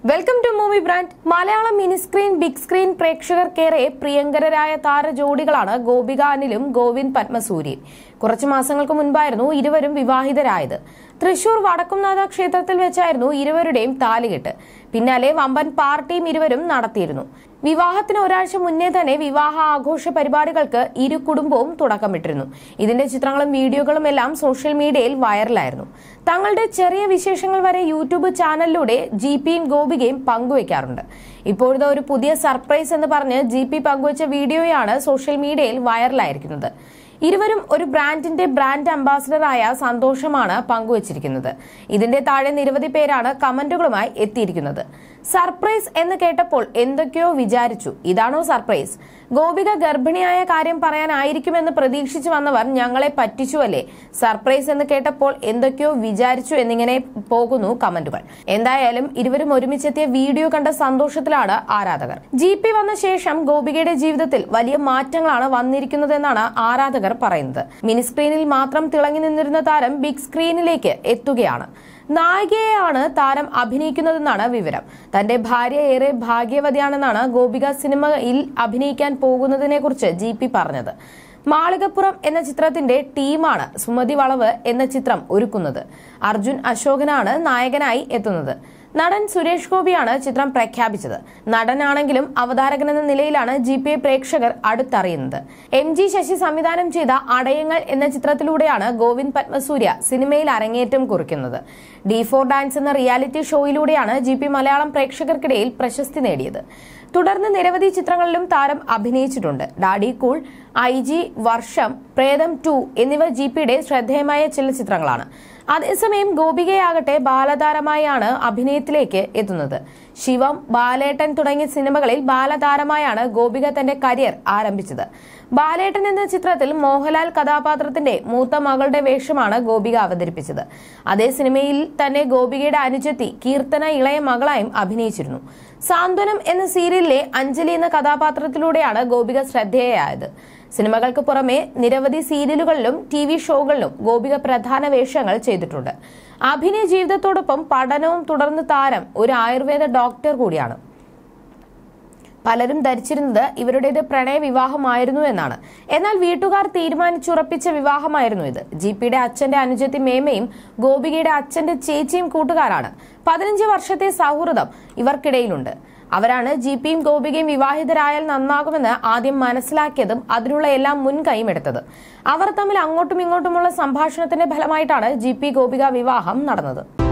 Welcome to movie brand. Malayalam mini screen, big screen പ്രേക്ഷകർക്കേറെ പ്രിയങ്കരായ താരജോഡികളാണ് ഗോപിക അനിലും ഗോവിന്ദ് പത്മസൂര്യയും. കുറച്ചു മാസങ്ങൾക്ക് മുൻപായിരുന്നു ഇരുവരും വിവാഹിതരായത്. തൃശൂർ വടക്കുംനാഥ ക്ഷേത്രത്തിൽ വെച്ചായിരുന്നു ഇരുവരുടെയും താലികെട്ട്. പിന്നാലെ വമ്പൻ പാർട്ടിയും ഇരുവരും നടത്തിയിരുന്നു. വിവാഹത്തിന് ഒരാഴ്ച മുന്നേ തന്നെ വിവാഹ ആഘോഷ പരിപാടികൾക്ക് ഇരു കുടുംബവും തുടക്കമിട്ടിരുന്നു. ഇതിന്റെ ചിത്രങ്ങളും വീഡിയോകളും എല്ലാം സോഷ്യൽ മീഡിയയിൽ വൈറലായിരുന്നു. തങ്ങളുടെ ചെറിയ വിശേഷങ്ങൾ വരെ യൂട്യൂബ് ചാനലിലൂടെ ജിപിയും ഗോപികയും പങ്കുവയ്ക്കാറുണ്ട്. ഇപ്പോഴത്തെ ഒരു പുതിയ സർപ്രൈസ് എന്ന് പറഞ്ഞ് ജിപി പങ്കുവച്ച വീഡിയോയാണ് സോഷ്യൽ മീഡിയയിൽ വൈറലായിരിക്കുന്നത്. ഇരുവരും ഒരു ബ്രാൻഡിന്റെ ബ്രാൻഡ് അംബാസിഡറായ സന്തോഷമാണ് പങ്കുവച്ചിരിക്കുന്നത്. ഇതിന്റെ താഴെ നിരവധി പേരാണ് കമന്റുകളുമായി എത്തിയിരിക്കുന്നത്. സർപ്രൈസ് എന്ന് കേട്ടപ്പോൾ എന്തൊക്കെയോ വിചാരിച്ചു. ഇതാണോ സർപ്രൈസ്? ഗോപിക ഗർഭിണിയായ കാര്യം പറയാനായിരിക്കുമെന്ന് പ്രതീക്ഷിച്ചു വന്നവർ ഞങ്ങളെ പറ്റിച്ചുവല്ലേ? സർപ്രൈസ് എന്ന് കേട്ടപ്പോൾ എന്തൊക്കെയോ വിചാരിച്ചു എന്നിങ്ങനെ പോകുന്നു കമന്റുകൾ. എന്തായാലും ഇരുവരും ഒരുമിച്ചെത്തിയ വീഡിയോ കണ്ട സന്തോഷത്തിലാണ് ആരാധകർ. ജിപി വന്ന ശേഷം ഗോപികയുടെ ജീവിതത്തിൽ വലിയ മാറ്റങ്ങളാണ് വന്നിരിക്കുന്നതെന്നാണ് ആരാധകർ പറയുന്നത്. മിനി സ്ക്രീനിൽ മാത്രം തിളങ്ങി നിന്നിരുന്ന താരം ബിഗ് സ്ക്രീനിലേക്ക് എത്തുകയാണ്. നായികയെയാണ് താരം അഭിനയിക്കുന്നതെന്നാണ് വിവരം. തന്റെ ഭാര്യ ഏറെ ഭാഗ്യവതിയാണെന്നാണ് ഗോപിക സിനിമയിൽ അഭിനയിക്കാൻ പോകുന്നതിനെ കുറിച്ച് ജിപി പറഞ്ഞത്. മാളികപ്പുറം എന്ന ചിത്രത്തിന്റെ ടീമാണ് സുമതി വളവ് എന്ന ചിത്രം ഒരുക്കുന്നത്. അർജുൻ അശോകനാണ് നായകനായി എത്തുന്നത്. നടൻ സുരേഷ് ഗോപിയാണ് ചിത്രം പ്രഖ്യാപിച്ചത്. നടനാണെങ്കിലും അവതാരകനെന്ന നിലയിലാണ് ജിപിയെ പ്രേക്ഷകർ അടുത്തറിയുന്നത്. MG ശശി സംവിധാനം ചെയ്ത അടയങ്ങൾ എന്ന ചിത്രത്തിലൂടെയാണ് ഗോവിന്ദ് പത്മസൂര്യ സിനിമയിൽ അരങ്ങേറ്റം കുറിക്കുന്നത്. D4 ഡാൻസ് എന്ന റിയാലിറ്റി ഷോയിലൂടെയാണ് ജിപി മലയാളം പ്രേക്ഷകർക്കിടയിൽ പ്രശസ്തി നേടിയത്. തുടർന്ന് നിരവധി ചിത്രങ്ങളിലും താരം അഭിനയിച്ചിട്ടുണ്ട്. ഡാഡി കൂൾ, IG, വർഷം, പ്രേതം 2 എന്നിവ ജിപിയുടെ ശ്രദ്ധേയമായ ചില ചിത്രങ്ങളാണ്. അതേസമയം ഗോപികയാകട്ടെ ബാലതാരമായാണ് അഭിനയത്തിലേക്ക് എത്തുന്നത്. ശിവം, ബാലേട്ടൻ തുടങ്ങിയ സിനിമകളിൽ ബാലതാരമായാണ് ഗോപിക തന്റെ കരിയർ ആരംഭിച്ചത്. ബാലേട്ടൻ എന്ന ചിത്രത്തിൽ മോഹൻലാൽ കഥാപാത്രത്തിന്റെ മൂത്ത മകളുടെ വേഷമാണ് ഗോപിക അവതരിപ്പിച്ചത്. അതേ സിനിമയിൽ തന്നെ ഗോപികയുടെ അനുജത്തി കീർത്തന ഇളയ മകളായും അഭിനയിച്ചിരുന്നു. സാന്ത്വനം എന്ന സീരിയലിലെ അഞ്ജലി എന്ന കഥാപാത്രത്തിലൂടെയാണ് ഗോപിക ശ്രദ്ധേയയായത്. സിനിമകൾക്ക് പുറമെ നിരവധി സീരിയലുകളിലും TV ഷോകളിലും ഗോപിക പ്രധാന വേഷങ്ങൾ ചെയ്തിട്ടുണ്ട്. അഭിനയ ജീവിതത്തോടൊപ്പം പഠനവും തുടർന്ന് താരം ഒരു ആയുർവേദ ഡോക്ടർ കൂടിയാണ്. പലരും ധരിച്ചിരുന്നത് ഇവരുടേത് പ്രണയ വിവാഹമായിരുന്നു എന്നാണ്. എന്നാൽ വീട്ടുകാർ തീരുമാനിച്ചുറപ്പിച്ച വിവാഹമായിരുന്നു ഇത്. ജിപിയുടെ അച്ഛന്റെ അനുജത്തി മേമയും ഗോപികയുടെ അച്ഛന്റെ ചേച്ചിയും കൂട്ടുകാരാണ്. 15 വർഷത്തെ സൗഹൃദം ഇവർക്കിടയിലുണ്ട്. അവരാണ് ജിപിയും ഗോപികയും വിവാഹിതരായാൽ നന്നാകുമെന്ന് ആദ്യം മനസ്സിലാക്കിയതും അതിനുള്ള എല്ലാം മുൻകൈയും എടുത്തത്. അവർ തമ്മിൽ അങ്ങോട്ടും ഇങ്ങോട്ടുമുള്ള സംഭാഷണത്തിന്റെ ഫലമായിട്ടാണ് ജിപി ഗോപിക വിവാഹം നടന്നത്.